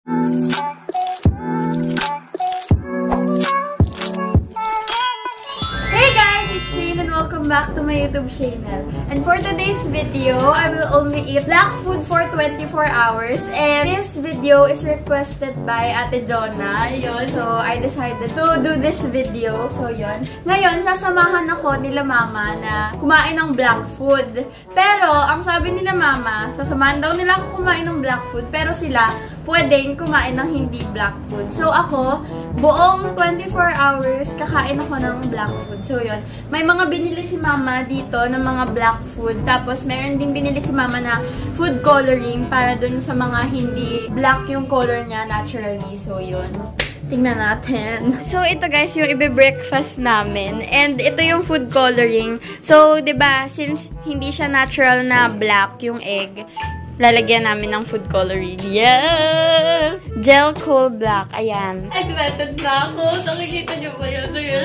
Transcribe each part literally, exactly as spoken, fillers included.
Back to my YouTube channel. And for today's video, I will only eat black food for twenty-four hours. And this video is requested by Ate Jonah. Yun. So, I decided to do this video. So, yun. Ngayon, sasamahan ako nila mama na kumain ng black food. Pero, ang sabi nila mama, sasamahan daw nila ako kumain ng black food. Pero sila, pwedeng kumain ng hindi black food. So, ako, buong twenty-four hours, kakain ako ng black food. So, yun. May mga binili si mama dito ng mga black food. Tapos, meron din binili si mama na food coloring para dun sa mga hindi black yung color niya naturally. So, yun. Tingnan natin. So, ito guys, yung ibe-breakfast namin. And ito yung food coloring. So, diba, since hindi siya natural na black yung egg, lalagyan namin ng food coloring. Yes! Gel Cool Black. Ayan. Excited na ako. Nakikita niyo ba yun? Ayan.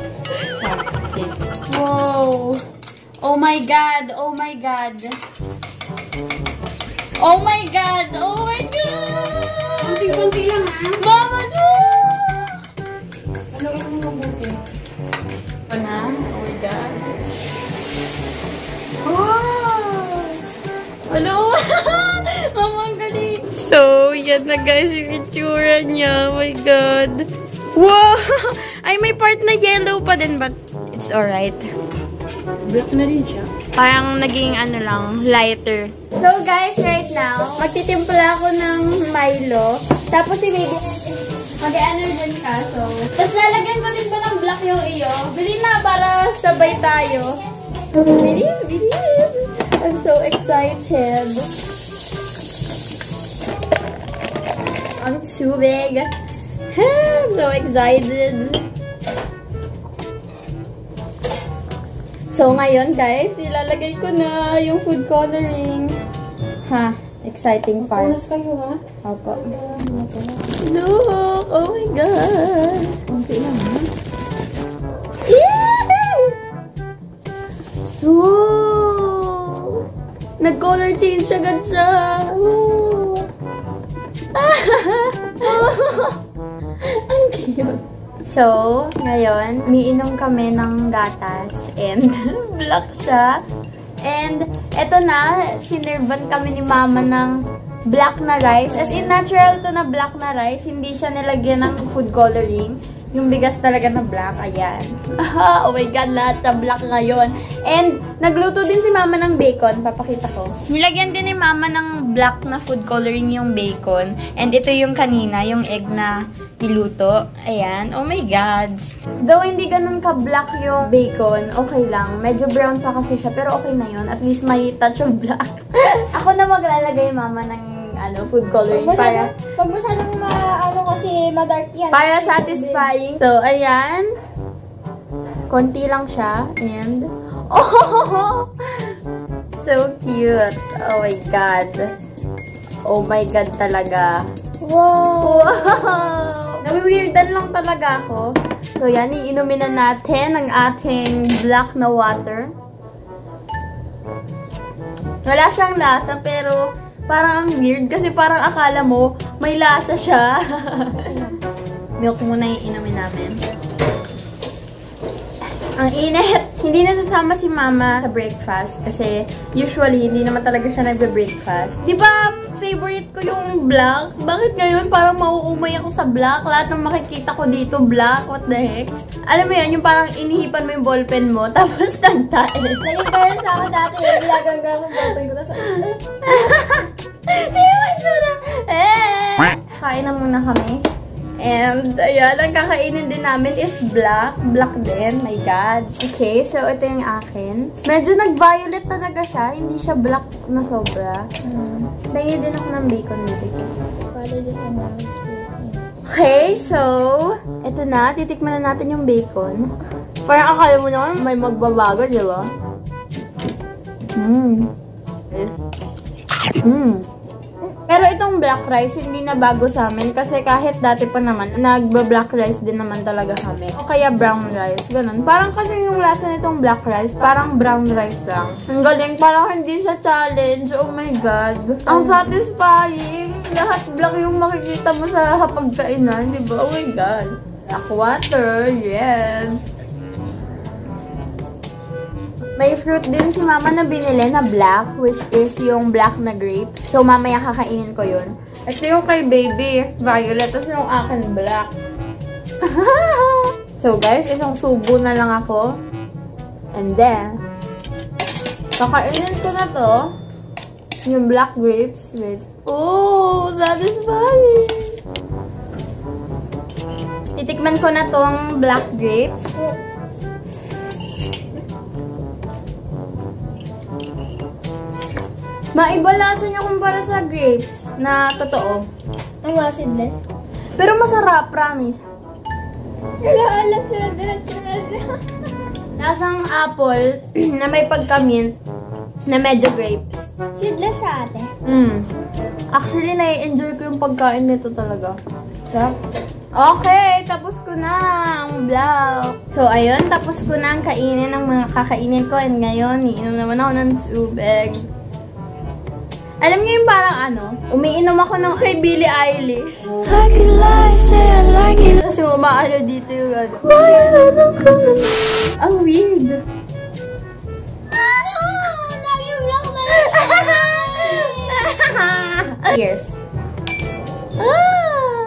Wow! Oh my God! Oh my God! Oh my God! Oh my God! Kunti-kunti lang, ha? Mama, no! Ano yung mabuti? Ano na? Oh my God! Wow! Ano? Mama, ang galing! So, yan na guys yung itsura niya. Oh my God! Wow! Ay, may part na yellow pa din, but it's alright. Black na rin siya. Parang naging ano lang, lighter. So guys, right now, magtitimpla ako ng Milo. Tapos si baby, mag-ano din ka. So, tapos lalagyan ko din ba ng black yung iyo? Bili na para sabay tayo. Bili, bili. I'm so excited. Ang tubig. I'm so excited. So, ngayon, guys, ilalagay ko na yung food coloring. Ha, exciting part. Unas kayo, ha? Opo. Look! Oh my God! Kunti lang, ha? Yay! Wow! Nag-color change agad siya! Wow! Ang cute! So, ngayon, umiinom kami ng gatas and black siya. And, eto na, sinirban kami ni mama ng black na rice. As in, natural to na black na rice. Hindi siya nilagyan ng food coloring. Yung bigas talaga na black. Ayan. Oh my God, lahat siya black ngayon. And, nagluto din si mama ng bacon. Papakita ko. Nilagyan din ni mama ng black na food coloring yung bacon. And, ito yung kanina, yung egg na niluto. Ayan. Oh my God. Though hindi ganun ka-black yung bacon, okay lang. Medyo brown pa kasi siya, pero okay na yun. At least may touch of black. Ako na maglalagay, mama, ng ano, food coloring para Pag masyadong ma, ano kasi, madark yan. para satisfying. So, ayan. Konti lang siya. And, oh! So cute. Oh my God. Oh my God talaga. Wow! Wow! Nawi-weirdan lang talaga ako. So, yan. Iinumin na natin ang ating black na water. Wala siyang lasa, pero parang ang weird. Kasi parang akala mo, may lasa siya. Milk muna yung inumin namin. Ang init. Hindi nasasama si mama sa breakfast. Kasi usually, hindi naman talaga siya nagbe-breakfast. Di ba, favorite ko yung black? Bakit ngayon parang mauumay ako sa black? Lahat ng makikita ko dito, black. What the heck? Alam mo yan, yung parang inihipan mo yung ballpen mo, tapos nagtae. Naging parang sa akin dati, ginagangga akong ballpen ko. Tapos, eh! Kain na muna kami. And, ayan, ang kakainin din namin is black. Black din. My God. Okay, so ito yung akin. Medyo nag-violet talaga siya. Hindi siya black na sobra. Hmm. Tingin din ako ng bacon dito. Para dyan sa mga sweet. Okay, so, ito na. Titikman na natin yung bacon. Parang akala mo naman may magbabago, di ba? Mmm. Mmm. Pero itong black rice, hindi na bago sa amin. Kasi kahit dati pa naman, nagba-black rice din naman talaga kami. O kaya brown rice, ganun. Parang kasi yung lasa nitong black rice, parang brown rice lang. Ang galing, parang hindi siya challenge. Oh my God. Ang satisfying. lahat black yung makikita mo sa hapagkainan, di ba? Oh my God. Black water, yes. May fruit din si mama na binili na black, which is yung black na grape. So, mamaya kakainin ko yun. Ito yung kay baby, violet. Tapos yung akin, black. So, guys, isang subo na lang ako. And then, kakainin ko na to. Yung black grapes with... Oh, satisfying! Titikman ko na tong black grapes. Maiba lasa niya kumpara sa grapes na totoo. Ang mga seedless. Pero masarap, promise. Nag-aalas sila diretso na siya. Lasang apple na may pagka-mint na medyo grapes. Seedless siya, ate. Mm. Actually, nai-enjoy ko yung pagkain nito talaga. Sarap. Okay, tapos ko na ang vlog. So, ayun, tapos ko na ang kainin ng mga kakainin ko. And ngayon, iinom naman ako ng tubig. Alam niyo yung parang ano, umiinom ako ng kay Billie Eilish. I can lie, say I like it. Kasi umaano dito yung ano. Ang weird. Ano? Naging vlog na lang. Yes. Ah!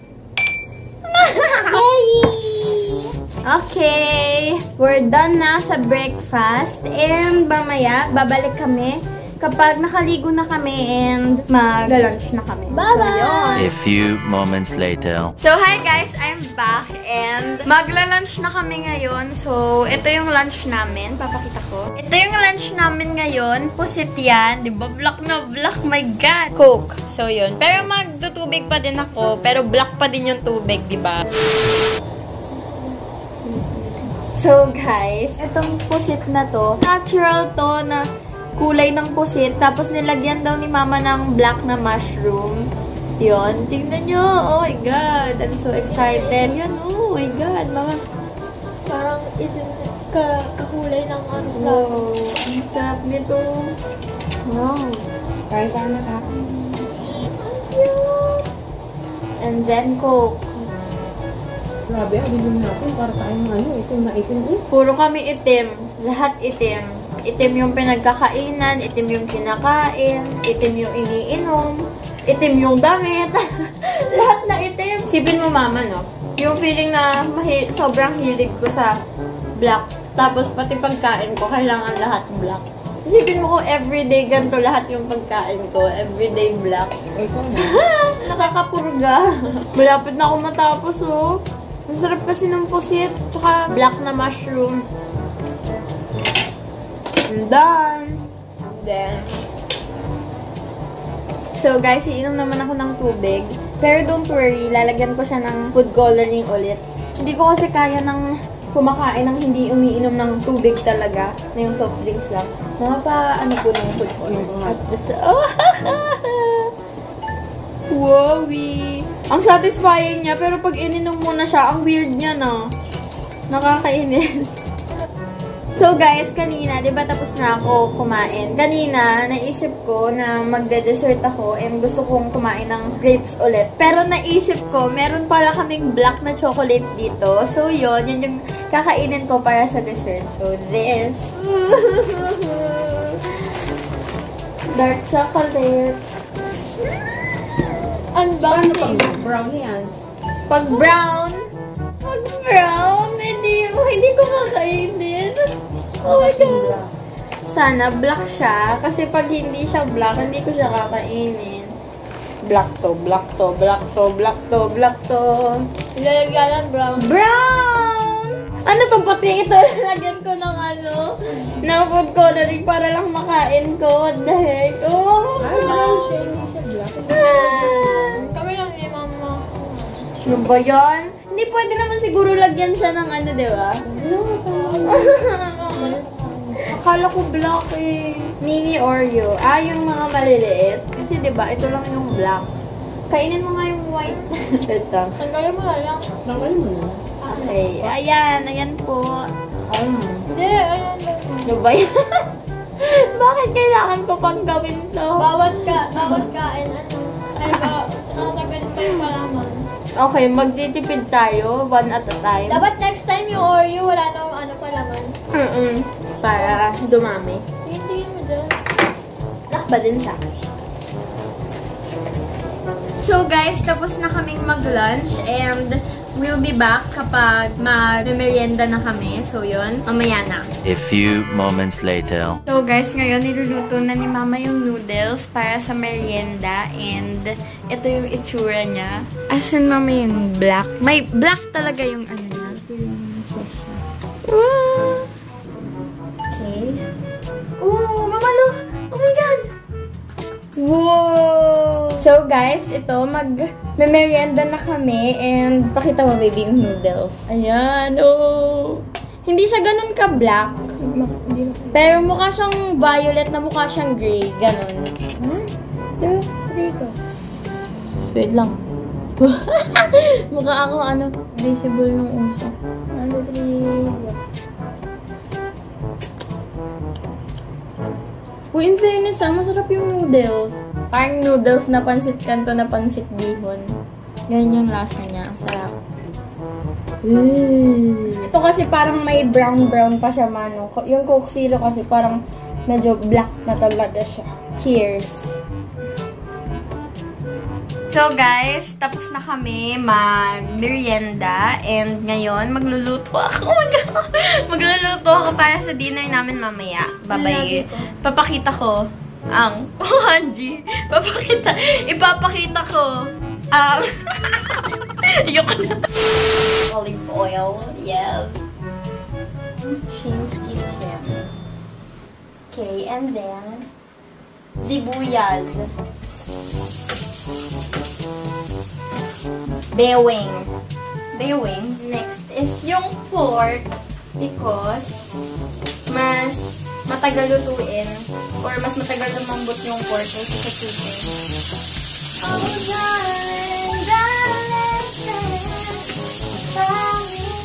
Okay. We're done na sa breakfast. And mamaya, babalik kami kapag nakaligo na kami and mag-lunch na kami. Bye-bye! A few moments later. So, hi guys! I'm back and magla-lunch na kami ngayon. So, ito yung lunch namin. Papakita ko. Ito yung lunch namin ngayon. Pusit yan. Diba? Black na black. My God! Coke. So, yun. Pero magtutubig pa din ako. Pero black pa din yung tubig, diba? So, guys, itong pusit na to, natural to na kulay ng pusit. Tapos nilagyan daw ni mama ng black na mushroom. Yun. Tingnan nyo. Oh my God. I'm so excited. Yan. Oh my God. Mama. Parang ito, ka, kakulay ng ano. Wow. Ang sarap nito. Wow. Kaya ka na ka. And then Coke. Grabe, abinin natin para tayong ano, itim na itim. Eh. Puro kami itim. Lahat itim. Itim yung pinagkakainan, itim yung kinakain, itim yung iniinom, itim yung damit. Lahat na itim. Sipin mo mama, no? Yung feeling na mahi sobrang hilig ko sa black. Tapos pati pagkain ko, kailangan lahat black. Sipin mo ko everyday ganito lahat yung pagkain ko. Everyday black. Ikaw na. Nakakapurga. Malapit na ako matapos, oh. Ang sarap kasi ng pusit. Tsaka black na mushroom. I'm done. Then, so guys, iinom naman ako ng tubig. Pero don't worry, lalagyan ko siya ng food coloring ulit. Hindi ko kasi kaya ng kumakain ng hindi umiinom ng tubig talaga. Na yung soft drinks lang. Mga pa, ano po ng food coloring. At this, oh! Wowie! Ang satisfying niya, pero pag ininom mo na siya, ang weird niya na. Nakakainis. So guys, kanina, di ba tapos na ako kumain? Kanina, naisip ko na magde-dessert ako and gusto kong kumain ng grapes ulit. Pero naisip ko, meron pala kaming black na chocolate dito. So yun, yun yung kakainin ko para sa dessert. So this. Dark chocolate. Unboxing. Brownie yan. Pag brown, pag brown, hindi, hindi ko kakainin. Oh my God. Sana black siya. Kasi pag hindi siya black, hindi ko siya kakainin. Black to, black to, black to, black to, black to. Ilalagyan ng brown. Brown! Ano to? Pati ito, lagyan ko ng ano, ng food coloring para lang makain ko. What the heck? Oh, Ay, brown siya. Hindi siya black. Kami lang ni mama. Ano ba yan? Hindi pwede naman siguro lagyan siya ng ano, di ba? Akala ko black eh. Mini Oreo. Ah, yung mga maliliit. Kasi di ba ito lang yung black. Kainin mo nga yung white. Ito. Tanggalin mo na lang. Tanggalin mo na. Okay. Ayan. Ayan po. Um. Hindi, ano na. Ano ba yan? Bakit kailangan ko pang gawin to? Bawat ka, bawat kain, ano. Ay ba, nakatagal pa yung palaman. Okay, magtitipid tayo, one at a time. Dapat next time yung Oreo, wala nang ano palaman. Mm-mm. Para dumami. Hindi mo dyan. Nakba din siya. So guys, tapos na kaming mag-lunch and we'll be back kapag mag-merienda na kami. So yun, mamaya na. A few moments later. So guys, ngayon niluluto na ni Mama yung noodles para sa merienda and ito yung itsura niya. As in, Mama, yung black. May black talaga yung ano niya. Ito yung sauce niya. Wow! Okay. Ooh, Mama, look! Oh my God! Wow! So guys, ito, mag-merienda na kami and pakita mo, baby, yung noodles. Ayan, oh! Hindi siya ganun ka-black. Pero mukha siyang violet na mukha siyang gray. Ganun. One, two, three, go. Wait lang. Mukha ako, ano, visible nung uso. One, two, three, go. Uy, in fairness, ah, masarap yung noodles. Parang noodles na pansit kanto na pansit bihon. Ganyan yung lasa niya. Ang sarap. Mm. Ito kasi parang may brown-brown pa siya, mano. Yung Coke Zero kasi parang medyo black na talaga siya. Cheers! So guys, tapos na kami mag-merienda and ngayon magluluto ako. Magluluto ako para sa dinner namin mamaya. Babay. Papakita ko ang Hanji. Papakita. Ipapakita ko ang ayoko na. Olive oil. Yes. Shane's Kitchen. Okay, and then sibuyas. Bewing. Bewing. Next is yung pork because mas matagal lutuin or mas matagal lumambot yung pork kaysa sa chicken. Oh, darling, darling, darling,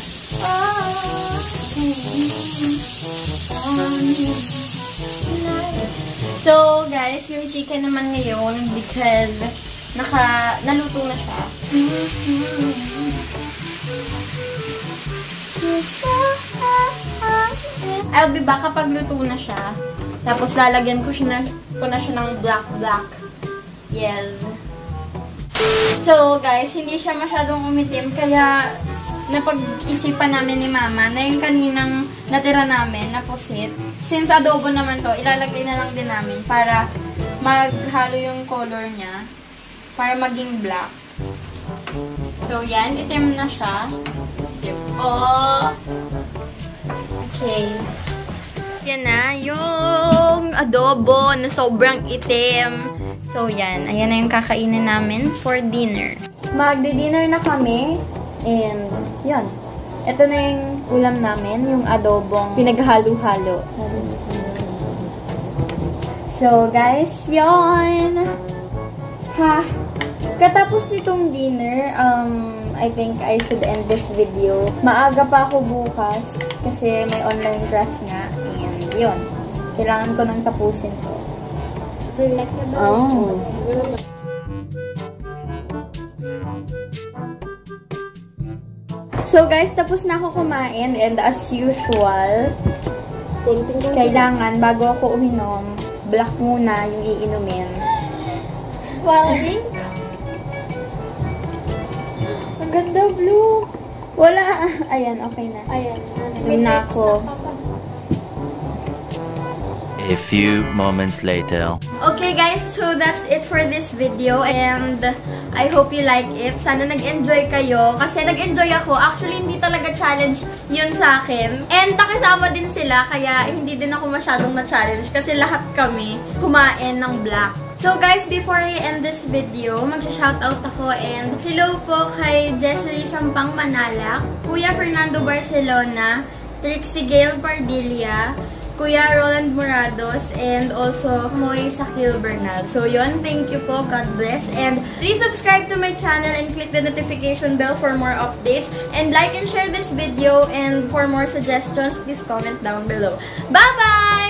oh, so, guys, yung chicken naman ngayon because naka, naluto na siya. I'll be back kapag luto na siya. Tapos lalagyan ko, siya na, ko na siya ng black black. Yes. So guys, hindi siya masyadong umitim. Kaya napag-isipan namin ni Mama na yung kaninang natira namin na pusit. Since adobo naman to, ilalagay na lang din namin para maghalo yung color niya. Para maging black. So, yan. Itim na siya. Oh! Okay. Yan na. Yung adobo na sobrang itim. So, yan. Ayan na yung kakainin namin for dinner. Magdi-dinner na kami. And, yan. Ito na yung ulam namin. Yung adobong pinaghalo-halo. So, guys, yon. Ha! Katapos nitong dinner, um, I think I should end this video. Maaga pa ako bukas kasi may online class nga. And yun. Kailangan ko nang tapusin to. Relax na ba? Oh. So guys, tapos na ako kumain and as usual, kailangan bago ako uminom, black muna yung iinumin. Wow, pink? Ang ganda, blue. Wala. Ayan, okay na. Ayan. Yun na ako. A few moments later. Okay guys, so that's it for this video and I hope you like it. Sana nag-enjoy kayo kasi nag-enjoy ako. Actually, hindi talaga challenge yun sa akin. And nakasama din sila kaya hindi din ako masyadong na-challenge kasi lahat kami kumain ng black. So guys, before I end this video, mag-shoutout ako and hello po kay Jessery Sampang Manalak, Kuya Fernando Barcelona, Trixie Gail Pardilla, Kuya Roland Morados, and also Moy Sakil Bernal. So yun, thank you po, God bless. And please subscribe to my channel and click the notification bell for more updates. And like and share this video, and for more suggestions, please comment down below. Bye-bye!